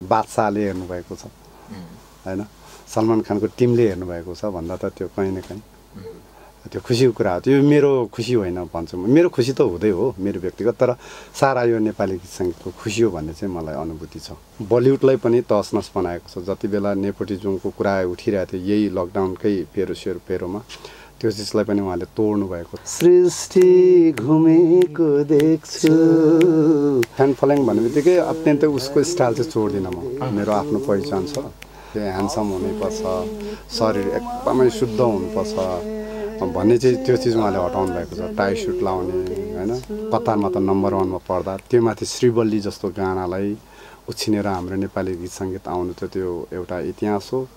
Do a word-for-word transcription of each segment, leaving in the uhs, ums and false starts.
बादशाहले हेर्नुभएको छ हैन, सलमान खानको टिमले हेर्नुभएको छ भन्दा त त्यो कहीँ न कहीँ त्यो खुसीको कुरा हो। त्यो मेरो खुसी होइन भन्छु म, मेरो खुसी त हुँदै हो मेरो व्यक्तिगत, तर सारा यो नेपाली गीत सङ्गीतको खुसी हो भन्ने चाहिँ मलाई अनुभूति छ। बलिउडलाई पनि तहस नहस बनाएको छ। जति बेला नेपोटिजमको कुरा उठिरहेको थियो यही लकडाउनकै फेरो सेरो फेरोमा, त्यो चिजलाई पनि उहाँले तोड्नु भएको। सृष्टि घुमेको देख्छु फ्यान फलोइङ भन्ने बित्तिकै अत्यन्तै उसको स्टाइल चाहिँ छोड्दिनँ म, मेरो आफ्नो पहिचान छ। त्यो ह्यान्डसम हुनुपर्छ, शरीर एकदमै शुद्ध हुनुपर्छ भन्ने चाहिँ त्यो चिज उहाँले हटाउनु भएको छ। टाई सुट लाउने हैन, कतारमा त नम्बर वानमा पर्दा त्यो माथि श्रीवल्ली जस्तो गानालाई उछिनेर हाम्रो नेपाली गीत सङ्गीत आउनु त त्यो एउटा इतिहास हो।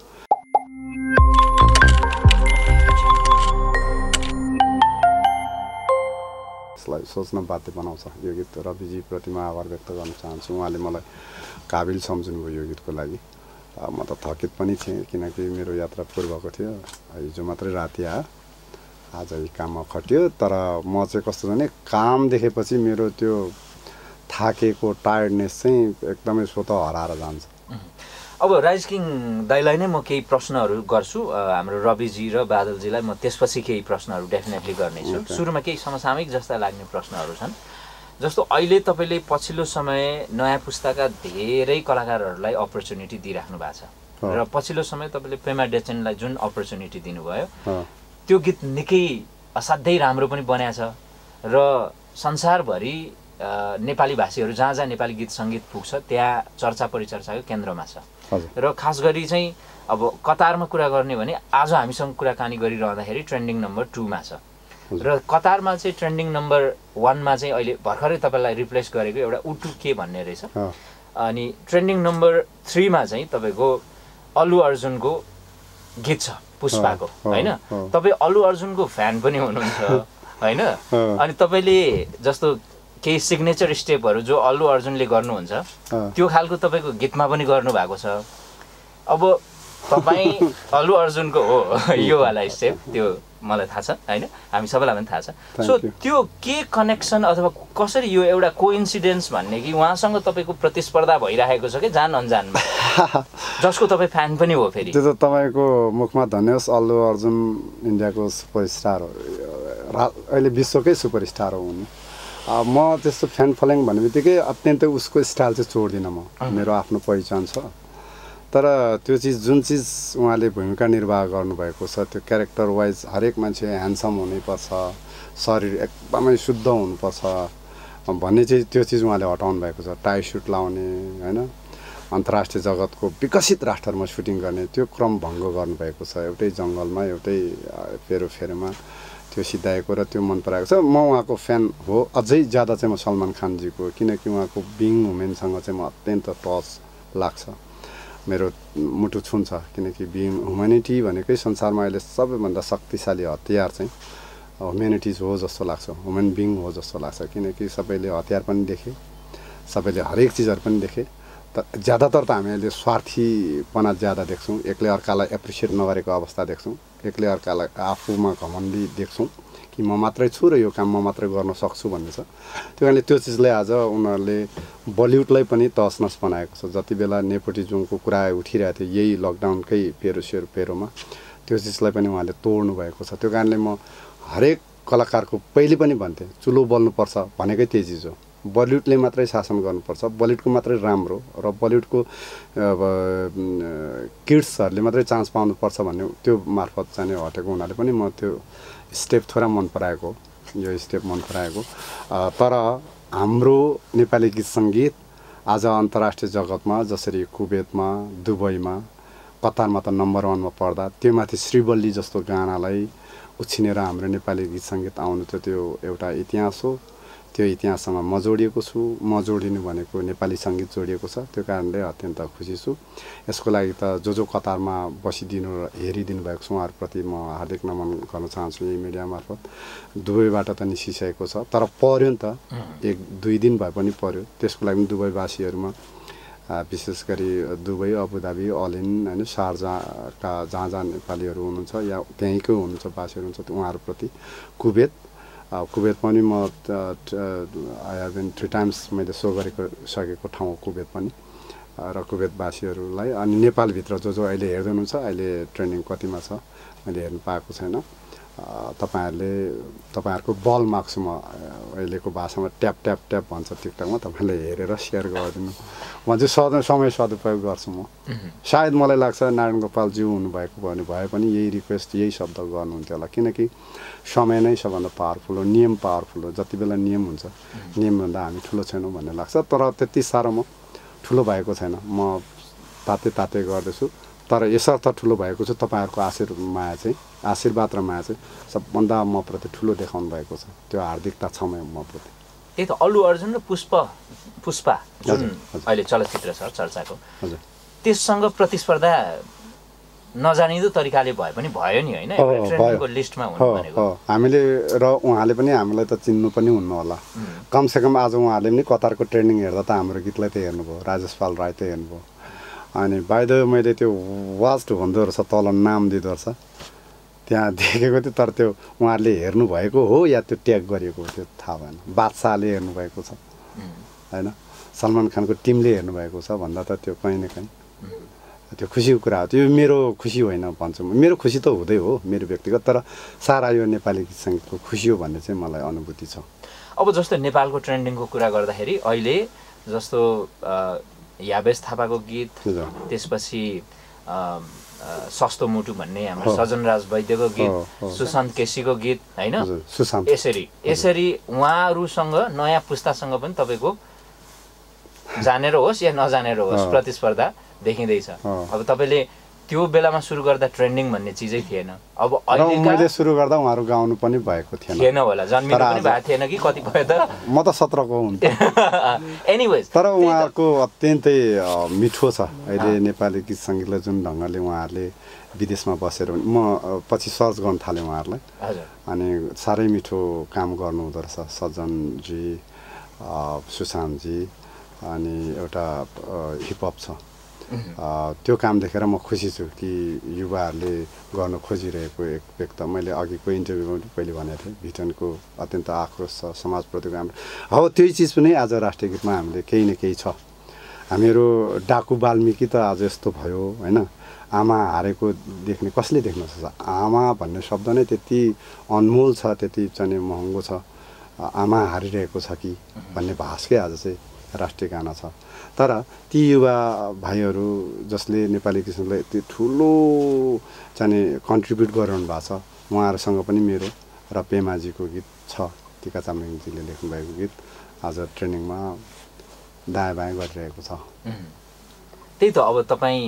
यसलाई सोच्न बाध्य बनाउँछ यो गीत। रविजीप्रति म आभार व्यक्त गर्न चाहन्छु, उहाँले मलाई काबिल सम्झिनुभयो यो गीतको लागि। म त थकित पनि थिएँ किनकि मेरो यात्रा पूर्वको थियो, हिजो मात्रै राति आयो, आज काममा खट्यो। तर म चाहिँ कस्तो छ भने काम देखेपछि मेरो त्यो थाकेको टायर्डनेस चाहिँ एकदमै स्वतः हराएर जान्छ। अब राजेश किङ दाइलाई नै म केही प्रश्नहरू गर्छु, हाम्रो रविजी र बादलजीलाई म त्यसपछि केही प्रश्नहरू डेफिनेटली गर्नेछु। सुरुमा केही समसामयिक जस्ता लाग्ने प्रश्नहरू छन्। जस्तो अहिले तपाईँले पछिल्लो समय नयाँ पुस्ताका धेरै कलाकारहरूलाई अपर्च्युनिटी दिइराख्नु भएको छ र पछिल्लो समय तपाईँले प्रेमा डेचनलाई जुन अपर्च्युनिटी दिनुभयो त्यो गीत निकै असाध्यै राम्रो पनि बनाएको छ र संसारभरि नेपाली भाषीहरू जहाँ जहाँ नेपाली गीत सङ्गीत पुग्छ त्यहाँ चर्चा परिचर्चाको केन्द्रमा छ। र खास गरी चाहिँ अब कतारमा कुरा गर्ने भने आज हामीसँग कुराकानी गरिरहँदाखेरि ट्रेन्डिङ नम्बर टूमा छ र कतारमा चाहिँ ट्रेन्डिङ नम्बर वानमा चाहिँ अहिले भर्खरै तपाईँलाई रिप्लेस गरेको एउटा उटु के भन्ने रहेछ। अनि ट्रेन्डिङ नम्बर थ्रीमा चाहिँ तपाईँको अल्लु अर्जुनको गीत छ पुष्पाको हैन। तपाईँ अल्लु अर्जुनको फ्यान पनि हुनुहुन्छ हैन, अनि तपाईँले जस्तो केही सिग्नेचर स्टेपहरू जो अल्लु अर्जुनले गर्नुहुन्छ त्यो खालको तपाईँको गीतमा पनि गर्नु भएको छ। अब तपाईँ अल्लु अर्जुनको हो यो वाला स्टेप, त्यो मलाई थाहा छ हैन, हामी सबैलाई पनि थाहा छ। सो त्यो के कनेक्सन अथवा कसरी यो एउटा कोइन्सिडेन्स भन्ने कि उहाँसँग तपाईँको प्रतिस्पर्धा भइरहेको छ कि जान अनजानमा, जसको तपाईँ फ्यान पनि हो फेरि? त्यो त तपाईँको मुखमा धन्य होस्। अल्लु अर्जुन इन्डियाको सुपरस्टार हो, अहिले विश्वकै सुपरस्टार हो उनी। म त्यस्तो फ्यान फलोइङ भन्ने बित्तिकै अत्यन्तै उसको स्टाइल चाहिँ छोड्दिनँ म, मेरो आफ्नो पहिचान छ। तर त्यो चिज जुन चिज उहाँले भूमिका निर्वाह गर्नुभएको छ त्यो क्यारेक्टर वाइज हरेक मान्छे ह्यान्डसम हुनुपर्छ, शरीर एकदमै शुद्ध हुनुपर्छ भन्ने चाहिँ त्यो चिज उहाँले हटाउनु भएको छ। टाई सुट लाउने हैन, अन्तर्राष्ट्रिय जगतको विकसित राष्ट्रमा सुटिङ गर्ने त्यो क्रम भङ्ग गर्नुभएको छ। एउटै जङ्गलमा एउटै फेरो फेरोमा त्यो सिद्धाएको र त्यो मन पराएको छ। म उहाँको फ्यान हो, अझै ज्यादा चाहिँ म सलमान खानजीको, किनकि उहाँको बिङ वुमेनसँग चाहिँ म अत्यन्त टच लाग्छ, मेरो मुटु छुन्छ। किनकि बिङ ह्युम्यानिटी भनेकै संसारमा अहिले सबैभन्दा शक्तिशाली हतियार चाहिँ ह्युम्यानिटिज हो जस्तो लाग्छ, ह्युमन बिङ हो जस्तो लाग्छ। किनकि सबैले हतियार पनि देखे, सबैले हरेक चिजहरू पनि देखे, तर ज्यादातर त हामी अहिले स्वार्थीपना ज्यादा देख्छौँ, एक्लै अर्कालाई एप्रिसिएट नगरेको अवस्था देख्छौँ, एक्लै अर्कालाई आफूमा घमण्डी देख्छौँ कि म मात्रै छु र यो काम म मात्रै गर्न सक्छु भन्ने छ। त्यो कारणले त्यो चिजले आज उनीहरूले बलिउडलाई पनि तहस नहस बनाएको छ। जति बेला नेपोटिजमको कुरा उठिरहेको थियो यही लकडाउनकै फेरो सेरो फेरोमा, त्यो चिजलाई पनि उहाँले तोड्नु भएको छ। त्यो कारणले म हरेक कलाकारको पहिले पनि भन्थेँ चुलो बल्नुपर्छ भनेकै त्यही चिज हो। बलिउडले मात्रै शासन गर्नुपर्छ, बलिउडको मात्रै राम्रो र बलिउडको किड्सहरूले मात्रै चान्स पाउनुपर्छ भन्ने त्यो मार्फत चाहिँ हटेको हुनाले पनि म त्यो स्टेप थोडा मन पराएको, यो स्टेप मन पराएको। तर हाम्रो नेपाली गीत सङ्गीत आज अन्तर्राष्ट्रिय जगतमा जसरी कुवेतमा, दुबईमा, कतारमा त नम्बर वानमा पर्दा त्यो माथि श्रीवल्ली जस्तो गानालाई उछिनेर हाम्रो नेपाली गीत सङ्गीत आउनु त त्यो एउटा इतिहास हो। त्यो इतिहाससँग म जोडिएको छु, म जोडिनु भनेको नेपाली सङ्गीत जोडिएको छ। त्यो कारणले अत्यन्त खुसी छु। यसको लागि त जो जो कतारमा बसिदिनु र हेरिदिनु भएको छ उहाँहरूप्रति म हार्दिक नमन गर्न चाहन्छु यही मिडिया मार्फत। दुबईबाट त निस्किसकेको छ, तर पर्यो नि त, एक दुई दिन भए पनि पर्यो। त्यसको लागि दुबईवासीहरूमा विशेष गरी दुबई, अबुधाबी, अलिन होइन, शारजाहका जहाँ जहाँ नेपालीहरू हुनुहुन्छ या त्यहीँकै हुनुहुन्छ वासीहरू हुनुहुन्छ उहाँहरूप्रति, कुवेत कुवेत पनि म I have been three times मैले सो गरेको सकेको ठाउँ कुवेत पनि। र कुवेतवासीहरूलाई अनि नेपालभित्र जो जो अहिले हेर्दै हुनुहुन्छ अहिले ट्रेन्डिङ कतिमा छ मैले हेर्नु पाएको छैन तपाईहरुले तपाईहरुको बल माग्छु म अहिलेको भाषामा ट्याप ट्याप ट्याप भन्छ टिकटकमा तपाईले हेरेर शेयर गरिदिनु म चाहिँ सधैँ समय सदुपयोग गर्छु म सायद मलाई लाग्छ नारायण गोपालज्यू हुनुभएको भने भए पनि यही रिक्वेस्ट यही शब्द गर्नुहुन्थ्यो होला किनकि समय नै सबभन्दा पावरफुल हो नियम पावरफुल हो जति बेला नियम हुन्छ नियमभन्दा हामी ठुलो छैनौँ भन्ने लाग्छ तर त्यति साह्रो म ठुलो भएको छैन म ताते ताते गर्दैछु तर यसर्थ ठुलो भएको छ तपाईहरुको आशीर्वाद माया चाहिँ आशीर्वाद र माया चाहिँ सबभन्दा म प्रति ठुलो देखाउनु भएको छ त्यो हार्दिकता छ म प्रति त्यही त अल्लु अर्जुन र पुष्प पुष्पा जुन अहिले चलचित्र छ चर्चाको हजुर त्यससँग प्रतिस्पर्धा नजानिदो तरिकाले भए पनि भयो नि हैन ट्रेन्डिङको लिस्टमा हुनु भनेको हामीले र उहाँले पनि हामीलाई त चिन्नु पनि हुन्न होला कम से कम आज उहाँले पनि कतारको ट्रेन्डिङ हेर्दा त हाम्रो गीतलाई त हेर्नुभयो राजेश पाल राई त हेर्नुभयो अनि बाइ द वे मैले त्यो वाच्ड भन्दो रहेछ तल नाम दिँदो रहेछ त्यहाँ देखेको थियो तर त्यो उहाँहरूले हेर्नु भएको हो या त्यो ट्याग गरिएको हो त्यो थाहा भएन बादशाहले हेर्नु भएको छ हैन सलमान खानको टिमले हेर्नु भएको छ भन्दा त त्यो कहीँ न कहीँ त्यो खुसीको कुरा हो त्यो मेरो खुसी होइन भन्छु म मेरो खुसी त हुँदै हो मेरो व्यक्तिगत तर सारा यो नेपाली गीत सङ्गीतको खुसी हो भन्ने चाहिँ मलाई अनुभूति छ अब जस्तो नेपालको ट्रेन्डिङको कुरा गर्दाखेरि अहिले जस्तो याबेस थापाको गीत त्यसपछि सस्तो मुटु भन्ने हाम्रो सजनराज वैद्यको गीत सुशान्त केसीको गीत हैन यसरी यसरी उहाँहरुसँग नयाँ पुस्तासँग पनि तपाईको जानेर होस् या नजानेर होस् प्रतिस्पर्धा देखिँदैछ अब तपाईले त्यो बेलामा सुरु गर्दा ट्रेन्डिङ भन्ने चीजै थिएन अब अहिले मैले सुरु गर्दा उहाँहरु गाउनु पनि भएको थिएन थिएन होला जन्मिनु पनि भएको थिएन कि कति भयो त म त सत्र को हुन्थे एनीवेज तर उहाँको अत्यन्तै मिठो छ अहिले नेपाली गीत संगीतलाई जुन ढंगले उहाँहरुले विदेशमा बसेर म पछि सर्च गर्न थाले उहाँहरुलाई हजुर अनि सारै मिठो काम गर्नु हुँदो रहेछ सज्जन जी सुशान्त जी अनि एउटा हिपहप छ त्यो काम देखेर म खुसी छु कि युवाहरूले गर्न खोजिरहेको एक व्यक्त मैले अघिको इन्टरभ्यूमा पनि पहिले भनेको थिएँ भिटनको अत्यन्त आक्रोश छ समाजप्रतिको हाम्रो हो त्यही चिज पनि आज राष्ट्रिय गीतमा हामीले केही न केही छ हामीहरू डाकु वाल्मीकि त आज यस्तो भयो हैन आमा हारेको देख्ने कसले देख्न सक्छ आमा भन्ने शब्द नै त्यति अनमोल छ त्यति चाहिँ महँगो छ आमा हारिरहेको छ कि भन्ने भाषकै आज चाहिँ राष्ट्रिय गाना छ तर ती युवा भाइहरू जसले नेपाली गीत सङ्गीतलाई यति ठुलो चाहिँ कन्ट्रिब्युट गरिरहनु भएको छ उहाँहरूसँग पनि मेरो र पेमाजीको गीत छ टिका चामलिङजीले लेख्नुभएको गीत आज ट्रेनिङमा दायाँ बायाँ गरिरहेको छ त्यही त अब तपाईँ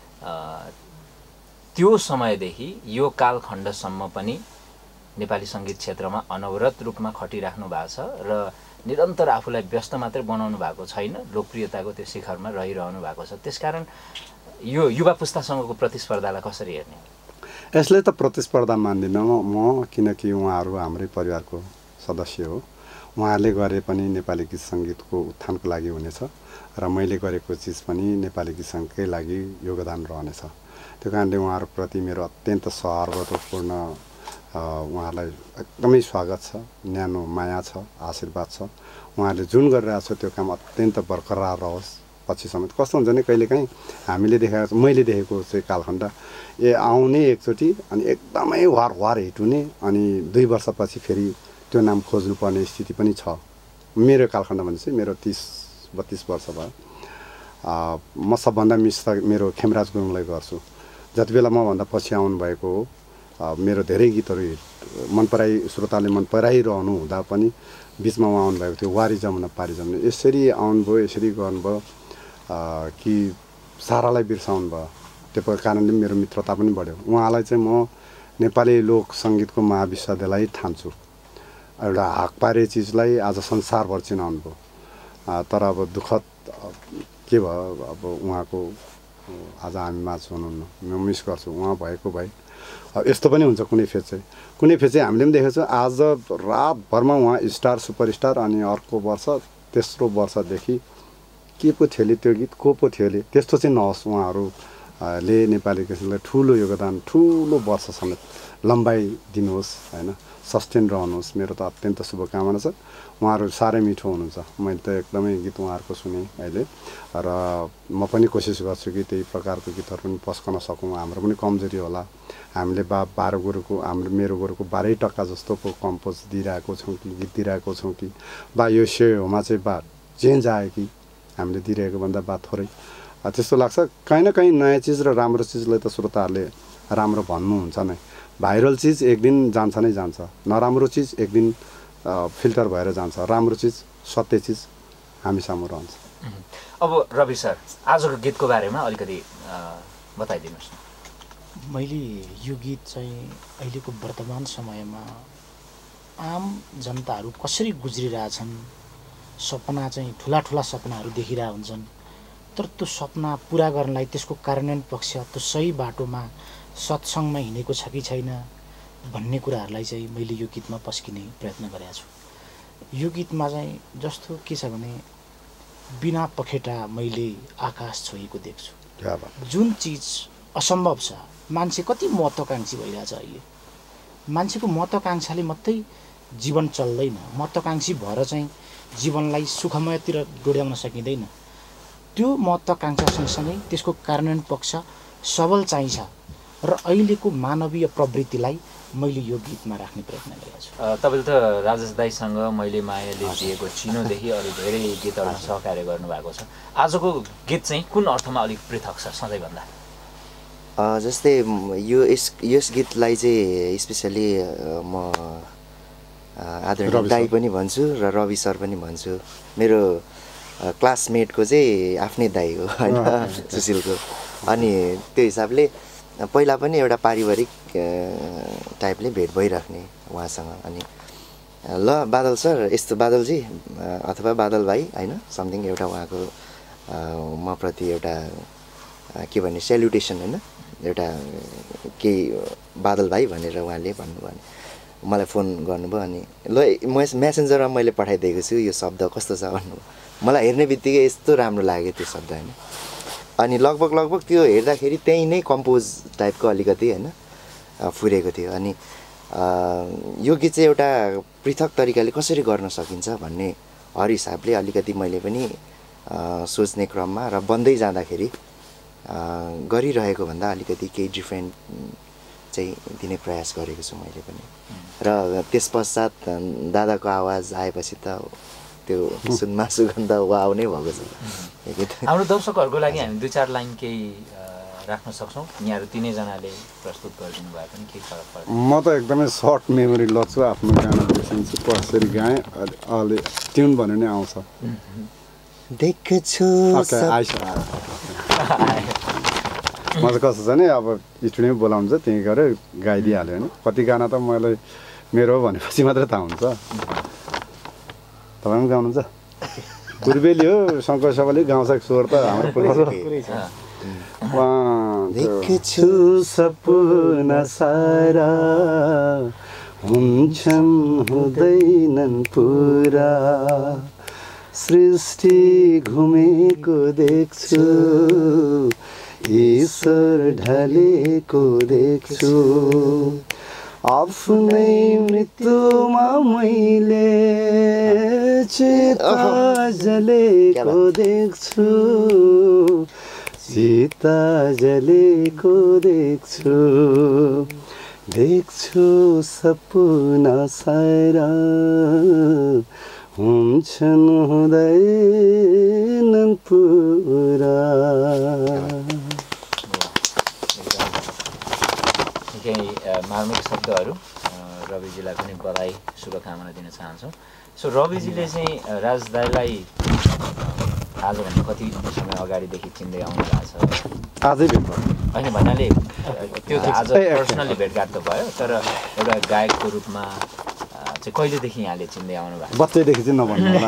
त्यो समयदेखि यो कालखण्डसम्म पनि नेपाली सङ्गीत क्षेत्रमा अनवरत रूपमा खटिराख्नु भएको छ र निरन्तर आफूलाई व्यस्त मात्रै बनाउनु भएको छैन लोकप्रियताको त्यो शिखरमा रहिरहनु भएको छ त्यसकारण यो युवा पुस्तासँगको प्रतिस्पर्धालाई कसरी हेर्ने यसले त प्रतिस्पर्धा मान्दिनँ म किनकि उहाँहरू हाम्रै परिवारको सदस्य हो उहाँहरूले गरे पनि नेपाली गीत सङ्गीतको उत्थानको लागि हुनेछ र मैले गरेको चिज पनि नेपाली गीत सङ्गीतकै लागि योगदान रहनेछ त्यो कारणले उहाँहरूप्रति मेरो अत्यन्त सहानुभूतिपूर्ण उहाँलाई एकदमै स्वागत छ न्यानो माया छ आशीर्वाद छ उहाँले जुन गरिरहेको छ त्यो काम अत्यन्त बरकरार रहोस् पछि समेत कस्तो हुन्छ नि कहिलेकाहीँ हामीले देखाएको मैले देखेको चाहिँ कालखण्ड ए आउने एकचोटि अनि एकदमै वार वार हिट हुने अनि दुई वर्षपछि फेरि त्यो नाम खोज्नुपर्ने स्थिति पनि छ मेरो कालखण्ड भने चाहिँ मेरो तिस बत्तिस वर्ष भयो म सबभन्दा मिस त मेरो खेमराज गुरुङलाई गर्छु जति बेला मभन्दा पछि आउनु भएको हो मेरो धेरै गीतहरू मन पराई श्रोताले मन पराइरहनु हुँदा पनि बिचमा उहाँ आउनुभएको थियो वारी जमुना पारी जमुना यसरी आउनुभयो यसरी गर्नुभयो कि सारालाई बिर्साउनु भयो त्यो कारणले मेरो मित्रता पनि बढ्यो उहाँलाई चाहिँ म नेपाली लोक सङ्गीतको महाविश्वविद्यालय ठान्छु एउटा हाक पारे चिजलाई आज संसारभर चिनाउनु भयो तर अब दुःखद के भयो अब उहाँको आज हामी माझ हुनुहुन्न म मिस गर्छु उहाँ भएको भए यस्तो पनि हुन्छ कुनै फेज चाहिँ कुनै फेज चाहिँ हामीले पनि देखेको छ आज रातभरमा उहाँ स्टार सुपरस्टार अनि अर्को वर्ष तेस्रो वर्षदेखि के पो थियो अरे त्यो गीत को पो थियो अरे त्यस्तो चाहिँ नहोस् उहाँहरू ले नेपाली किसिमलाई ठुलो योगदान ठुलो वर्ष समेत लम्बाइ दिनुहोस् होइन, सस्टेन रहनुहोस्, मेरो त अत्यन्त शुभकामना छ। उहाँहरू साह्रै मिठो हुनुहुन्छ, मैले त एकदमै गीत उहाँहरूको सुनेँ अहिले र म पनि कोसिस गर्छु कि त्यही प्रकारको गीतहरू पनि पस्कन सकौँ। हाम्रो पनि कमजोरी होला, हामीले बा बाह्र गुरुको हाम्रो मेरो गुरुको बाह्रै टक्का जस्तोको कम्पोज दिइरहेको छौँ कि गीत दिइरहेको छौँ कि बा यो सेमा चाहिँ बा चेन्ज आयो कि हामीले दिइरहेको भन्दा बा थोरै त्यस्तो लाग्छ। कहीँ न कहीँ नयाँ चिज र राम्रो चिजलाई त श्रोताहरूले राम्रो भन्नुहुन्छ नै, भाइरल चिज एक दिन जान्छ नै जान्छ, नराम्रो चिज एक दिन फिल्टर भएर जान्छ, राम्रो चिज सत्य चिज हामी सामु रहन्छ। अब रवि सर आजको गीतको बारेमा अलिकति बताइदिनुहोस् न। मैले यो गीत चाहिँ अहिलेको वर्तमान समयमा आम जनताहरू कसरी गुज्रिरहेछन्, सपना चाहिँ ठुला ठुला सपनाहरू देखिरहेका हुन्छन्, तर त्यो सपना पुरा गर्नलाई त्यसको कार्यान्वयन पक्ष त्यो सही बाटोमा सत्सङ्गमा हिँडेको छ कि छैन भन्ने कुराहरूलाई चाहिँ मैले यो गीतमा पस्किने प्रयत्न गरेको छु। यो गीतमा चाहिँ जस्तो के छ भने बिना पखेटा मैले आकाश छोएको देख्छु। जुन चिज असम्भव छ, मान्छे कति महत्त्वकाङ्क्षी भइरहेछ अहिले, मान्छेको महत्त्वकाङ्क्षाले मात्रै जीवन चल्दैन, महत्त्वकाङ्क्षी भएर चाहिँ जीवनलाई सुखमयतिर डोर्याउन सकिँदैन। त्यो महत्त्वकाङ्क्षा सँगसँगै त्यसको कार्यान्वयन पक्ष सबल चाहिन्छ र अहिलेको मानवीय प्रवृत्तिलाई मैले यो गीतमा राख्ने प्रयत्न गरेको छु। तपाईँले त राजेश दाईसँग मैले मायाले दिएको चिनोदेखि अरू धेरै गीतहरूमा सहकार्य गर्नुभएको छ। आजको गीत चाहिँ कुन अर्थमा अलिक पृथक छ सधैँभन्दा? जस्तै यो यस यस गीतलाई चाहिँ स्पेसली म आदरणीय दाई पनि भन्छु र रवि सर पनि भन्छु। मेरो क्लासमेटको चाहिँ आफ्नै दाई हो होइन, सुशीलको। अनि त्यो हिसाबले पहिला पनि एउटा पारिवारिक टाइपले भेट भइराख्ने उहाँसँग। अनि ल बादल सर, यस्तो बादलजी अथवा बादल भाइ होइन, समथिङ एउटा उहाँको म प्रति एउटा के भन्ने सेल्युटेसन होइन, एउटा केही बादल भाइ भनेर उहाँले भन्नुभयो। भने मलाई फोन गर्नुभयो, अनि ल म मेसेन्जरमा मैले पठाइदिएको छु यो शब्द कस्तो छ भन्नुभयो। मलाई हेर्ने बित्तिकै यस्तो राम्रो लाग्यो त्यो शब्द होइन। अनि लगभग लगभग त्यो हेर्दाखेरि त्यहीँ नै कम्पोज टाइपको अलिकति होइन फुरेको थियो। अनि यो गीत चाहिँ एउटा पृथक तरिकाले कसरी गर्न सकिन्छ भन्ने हर हिसाबले अलिकति मैले पनि सोच्ने क्रममा र बन्दै जाँदाखेरि गरिरहेको भन्दा अलिकति केही डिफ्रेन्ट चाहिँ दिने प्रयास गरेको छु मैले पनि। र त्यस पश्चात दादाको आवाज आएपछि त त्यो सुनमा सुगन्ध वाउ नै भएको छ। हाम्रो दर्शकहरूको लागि हामी दुई चार लाइन केही राख्न सक्छौँ? यहाँहरू तिनैजनाले प्रस्तुत गरिदिनु भए पनि केही फरक पर्छ? म त एकदमै सर्ट मेमोरी लग्छु, आफ्नो गाना बिर्सिन्छु, कसरी गाएँ अहिले ट्युन भन्यो नै आउँछ। देख्छु म चाहिँ कस्तो छ नि, अब स्टुडियोमै बोलाउँछ त्यहीँ गएर गाइदिइहाल्यो होइन। कति गाना त मलाई मेरो भनेपछि मात्रै थाहा हुन्छ। तपाईँ पनि गाउनुहुन्छ? पूर्वेली हो, शङ्कर सभाले गाउँछ स्वर त हाम्रो पूर्वज। देख्छु सपना सारा हुन्छन् हुँदैनन् पुरा, सृष्टि घुमेको देख्छु, ईश्वर ढलेको देख्छु, आफ्नै मृत्युमा मैले चिता जलेको देख्छु, चिता जलेको देख्छु, देख्छु सपना सारा हुन्छन् हुँदैनन् पुरा। केही मार्मिक शब्दहरू रविजीलाई पनि बधाई शुभकामना दिन चाहन्छौँ। सो रविजीले चाहिँ राज दाईलाई आजभन्दा कति समय अगाडिदेखि चिन्दै आउनु भएको छ? आजै भेट भयो होइन भन्नाले त्यो त आज पर्सनल्ली भेटघाट त भयो, तर एउटा गायकको रूपमा चाहिँ कहिलेदेखि यहाँले चिन्दै आउनु भएको? बच्चैदेखि चाहिँ नभन्नु होला।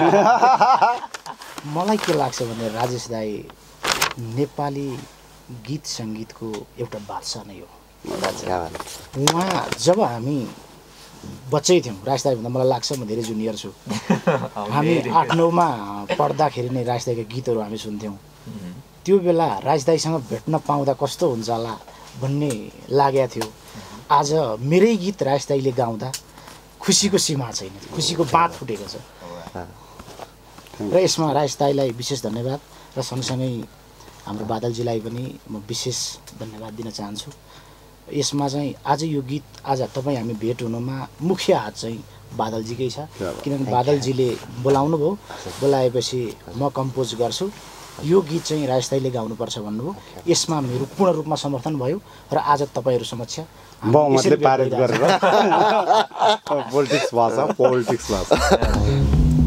मलाई के लाग्छ भने राजेश दाई नेपाली गीत सङ्गीतको एउटा बादशाह नै हो। उहाँ जब हामी बच्चै थियौँ, राजेश दाईभन्दा मलाई लाग्छ म धेरै जुनियर छु, हामी आठ नौमा पढ्दाखेरि नै राजेश दाईका गीतहरू हामी सुन्थ्यौँ। त्यो बेला राजदाईसँग भेट्न पाउँदा कस्तो हुन्छ होला भन्ने लागेको थियो। आज मेरै गीत राजदाईले गाउँदा खुसीको सीमा छैन, खुसीको बाँध फुटेको छ। र यसमा राजदाईलाई विशेष धन्यवाद र सँगसँगै हाम्रो बादलजीलाई पनि म विशेष धन्यवाद दिन चाहन्छु। यसमा चाहिँ आज यो गीत आज तपाईँ हामी भेट हुनुमा मुख्य हात चाहिँ बादलजीकै छ, किनभने बादलजीले बोलाउनु भयो, बोलाएपछि म कम्पोज गर्छु, यो गीत चाहिँ राजदाईले गाउनुपर्छ भन्नुभयो। यसमा मेरो पूर्ण रूपमा समर्थन भयो र आज तपाईँहरू समक्ष बहुमतले पारित गरेर पोलिटिक्स भाषा पोलिटिक्स भाषा